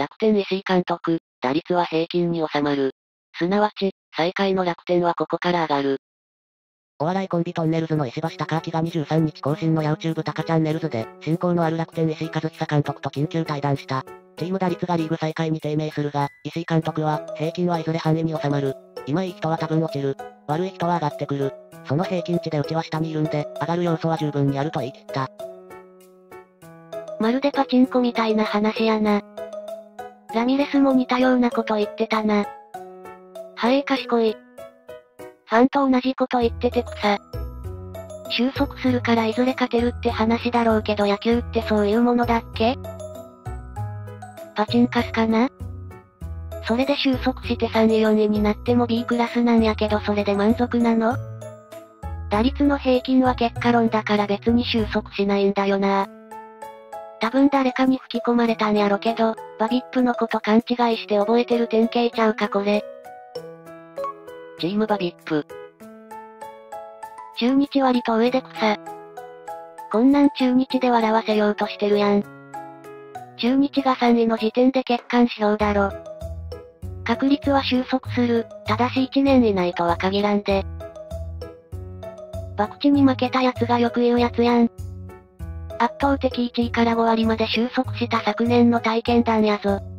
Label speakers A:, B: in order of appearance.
A: 楽天石井監督、打率は平均に収まる。すなわち、最下位の楽天はここから上がる。
B: お笑いコンビトンネルズの石橋貴明が23日更新の YouTube タカチャンネルズで、親交のある楽天石井一久監督と緊急対談した。チーム打率がリーグ最下位に低迷するが、石井監督は、平均はいずれ範囲に収まる。今いい人は多分落ちる。悪い人は上がってくる。その平均値でうちは下にいるんで、上がる要素は十分にあると言い切った。
C: まるでパチンコみたいな話やな。ラミレスも似たようなこと言ってたな。賢い。ファンと同じこと言ってて草。収束するからいずれ勝てるって話だろうけど野球ってそういうものだっけ？パチンカスかな？それで収束して3位4位になっても B クラスなんやけどそれで満足なの？打率の平均は結果論だから別に収束しないんだよな。多分誰かに吹き込まれたんやろけど、バビップのこと勘違いして覚えてる典型ちゃうかこれ。
A: チームバビップ。
C: 中日割と上で草。こんなん中日で笑わせようとしてるやん。中日が3位の時点で欠陥指標だろ。確率は収束する、ただし1年以内とは限らんで。博打に負けた奴がよく言うやつやん。圧倒的1位から5割まで収束した昨年の体験談やぞ。